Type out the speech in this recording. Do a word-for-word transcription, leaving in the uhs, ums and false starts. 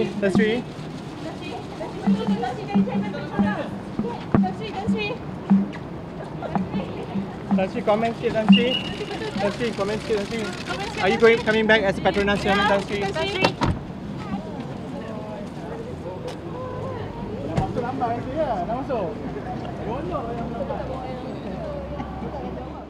Sini, Tan Sri. Tan Sri, comment sikit Tan Sri. Tan Sri, comment sikit Tan Sri. Are you going coming back as Petronas chairman Tan Sri? Tan Sri. Dah masuk lambat Tan Sri ya? Dah masuk? Gondok yang lambat.